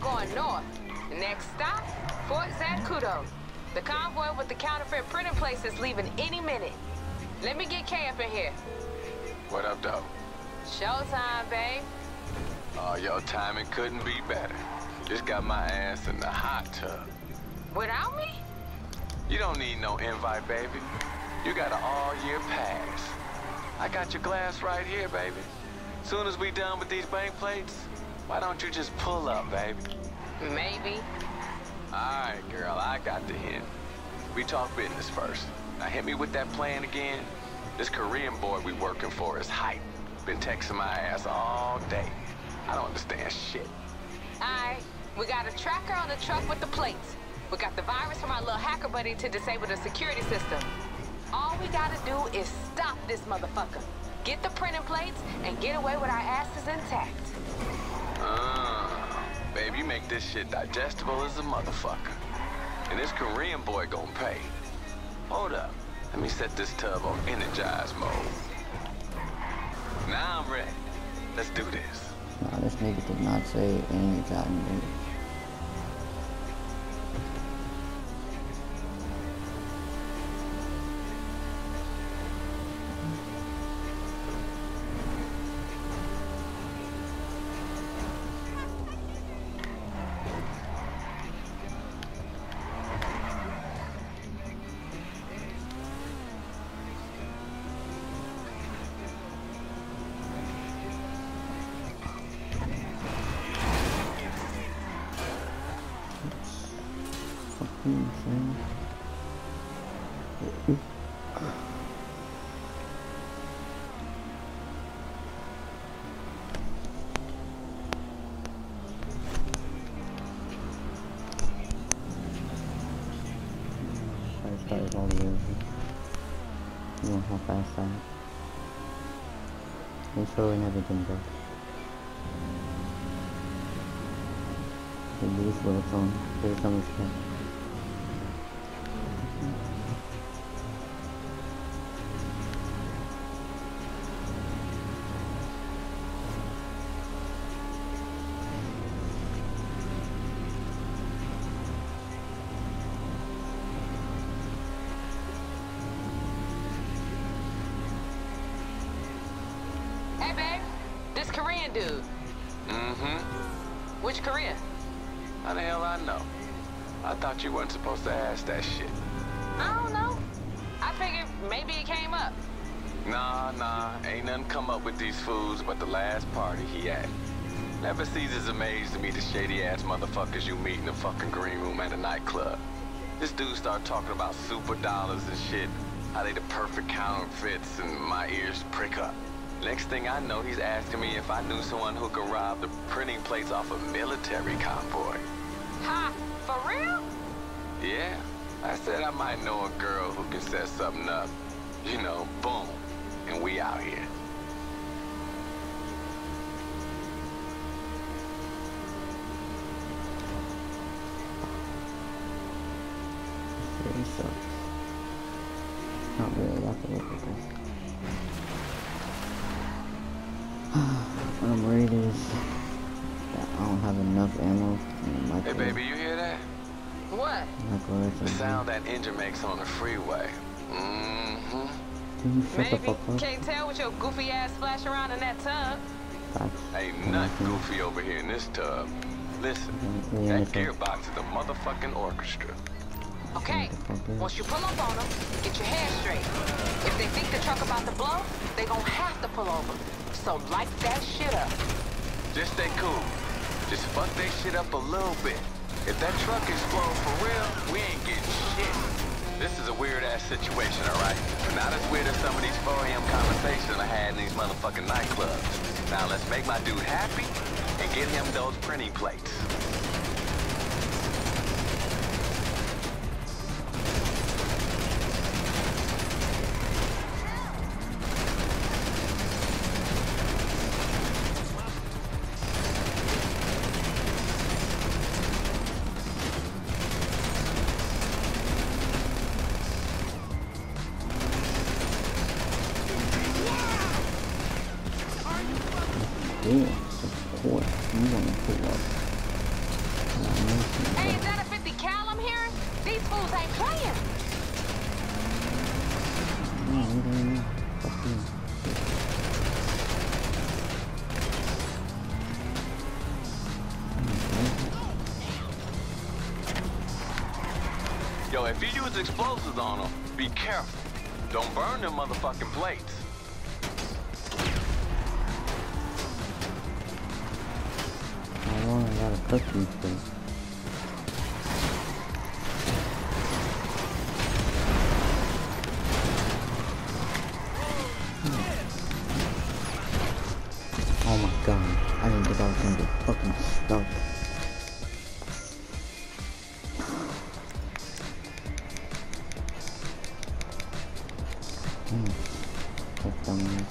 going north. Next stop, Fort Zancudo. The convoy with the counterfeit printing place is leaving any minute. Let me get Kay up in here. What up, though? Showtime, babe. Oh, your timing couldn't be better. Just got my ass in the hot tub. Without me? You don't need no invite, baby. You got an all-year pass. I got your glass right here, baby. Soon as we done with these bank plates, why don't you just pull up, baby? Maybe. All right, girl, I got the hint. We talk business first. Now hit me with that plan again. This Korean boy we working for is hype. Been texting my ass all day. I don't understand shit. Alright, we got a tracker on the truck with the plates. We got the virus from our little hacker buddy to disable the security system. All we gotta do is stop this motherfucker. Get the printing plates and get away with our asses intact. Baby, you make this shit digestible as a motherfucker. And this Korean boy gonna pay. Hold up. Let me set this tub on energize mode. Now I'm ready. Let's do this. Nah, this nigga did not say energize mode. Start all the way. You know how fast I am. Make sure and everything goes. The least what it's on. There's some respect. Korean dude. Which Korean? How the hell I know? I thought you weren't supposed to ask that shit. I don't know. I figured maybe it came up. Nah, ain't nothing come up with these fools but the last party he at. Never ceases amaze to me the shady-ass motherfuckers you meet in the fucking green room at a nightclub. This dude start talking about super dollars and shit, how they the perfect counterfeits, and my ears prick up. Next thing I know, he's asking me if I knew someone who could rob the printing plates off a military convoy. Ha! For real? Yeah. I said I might know a girl who can set something up. You know, boom. And we out here. This really sucks. Not really, I have to look at this. What I'm worried is that I don't have enough ammo in my Hey baby, you hear that? What? The sound that engine makes on the freeway. Maybe. Can't tell with your goofy ass splash around in that tub. Ain't nothing goofy over here in this tub. Listen, that gearbox is the motherfucking orchestra. Okay, once you pull up on them, get your head straight. If they think the truck about to blow, they gon' have to pull over. So light that shit up. Just stay cool. Just fuck that shit up a little bit. If that truck explodes for real, we ain't getting shit. This is a weird-ass situation, alright? Not as weird as some of these 4 AM conversations I had in these motherfucking nightclubs. Now let's make my dude happy and get him those printing plates. Yeah, of course. You want to pull up. Come on, leave me. Fuck you. Yo, if you use explosives on them, be careful. Don't burn them motherfucking plates. How long I gotta cook these things? Oh my god, I didn't think I was gonna get fucking stuck. That's dumb.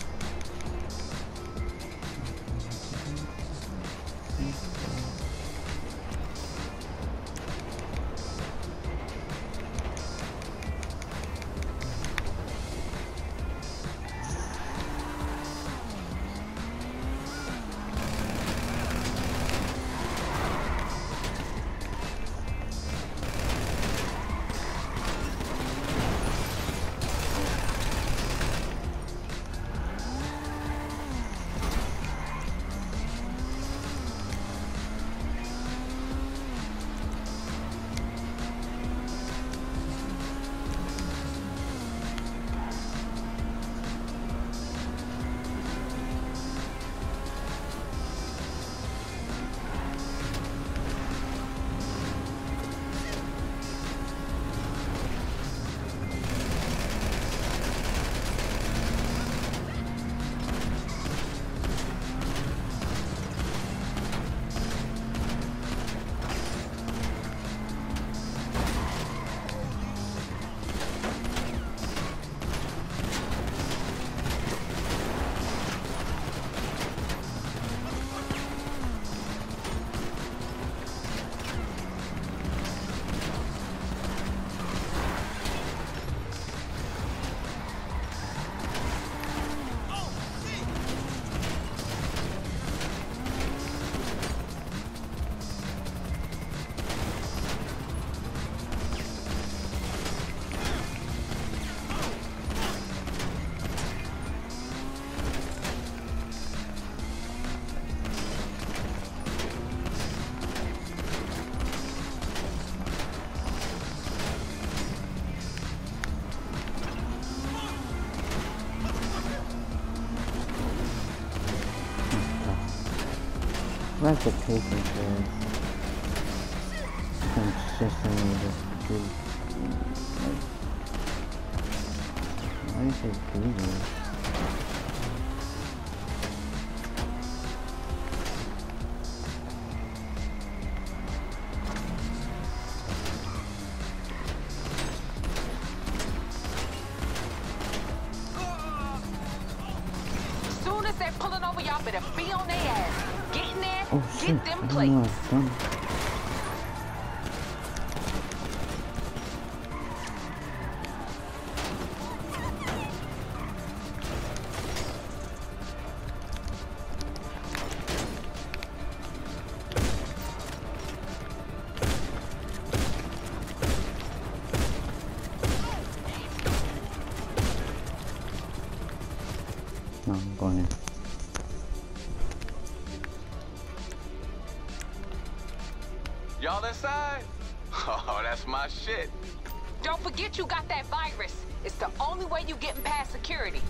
Reputation for consistently just good. Like, why do you say Google? Soon as they're pulling over, y'all better be on their ass. Get in there, Oh shit, get them I don't plates. know I've done. No, I'm going in. Y'all inside? Oh, that's my shit. Don't forget you got that virus. It's the only way you getting past security.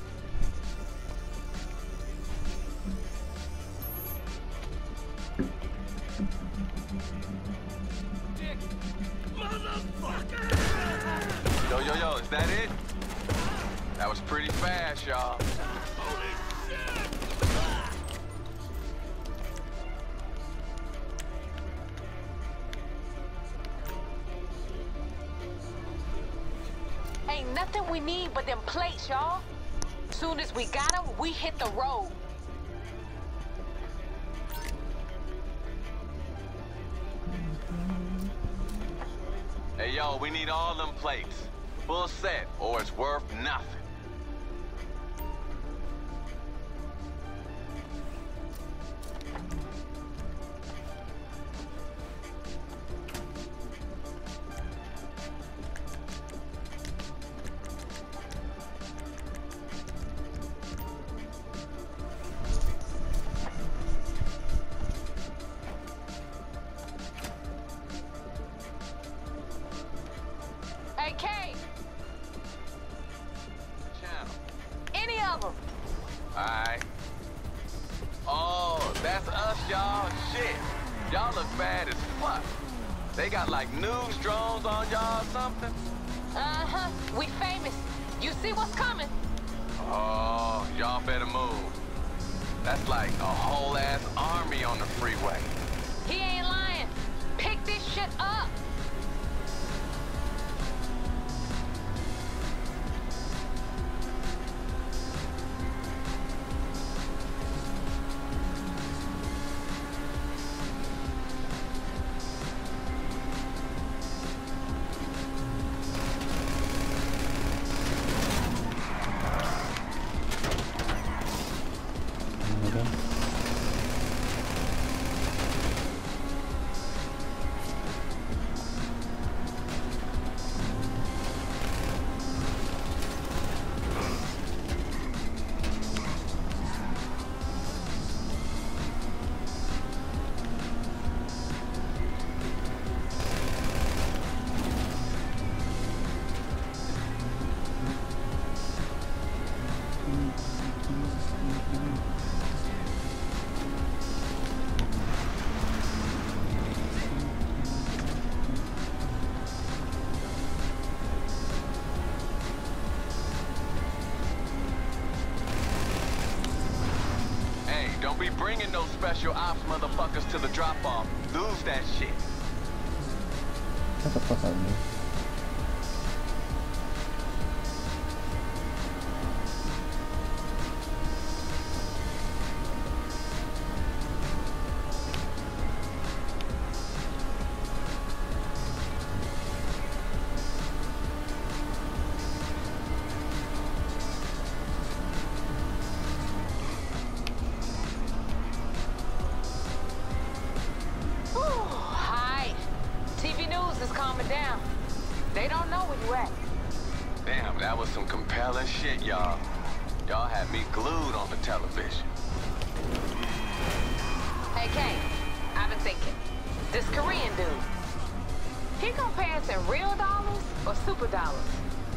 Yo, is that it? That was pretty fast, y'all. Ain't nothing we need but them plates, y'all. Soon as we got them, we hit the road. Hey, yo, we need all them plates. Full set, or it's worth nothing. Hey, Kay. Channel. Any of them. Alright. Oh, that's us, y'all. Shit. Y'all look bad as fuck. They got like news drones on y'all or something? Uh-huh. We famous. You see what's coming? Oh, y'all better move. That's like a whole ass army on the freeway. He ain't lying. Pick this shit up. Don't be bringing no special ops motherfuckers to the drop-off. Lose that shit. Shut the fuck up, man. Down. They don't know where you at. Damn, that was some compelling shit, y'all. Y'all had me glued on the television. Hey, Kay, I've been thinking. This Korean dude, he gonna pay us in real dollars or super dollars?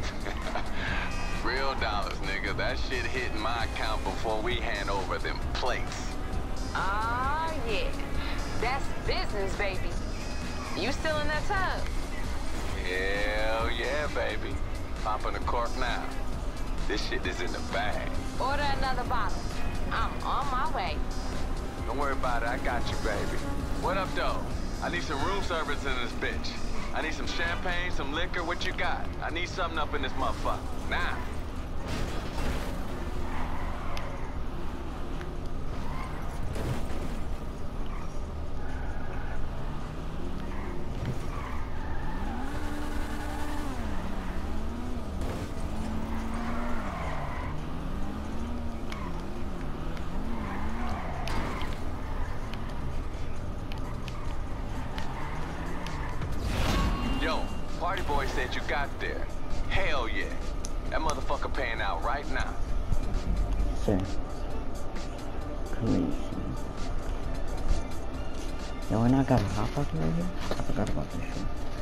Real dollars, nigga. That shit hitting my account before we hand over them plates. Ah, yeah. That's business, baby. You still in that tub? Hell yeah, baby. Popping a cork now. This shit is in the bag. Order another bottle. I'm on my way. Don't worry about it. I got you, baby. What up, though? I need some room service in this bitch. I need some champagne, some liquor. What you got? I need something up in this motherfucker. Now. Yo, party boy said you got there. Hell yeah. That motherfucker paying out right now. Sir. Crazy. Yo, and I got a hot pocket right here? I forgot about this shit.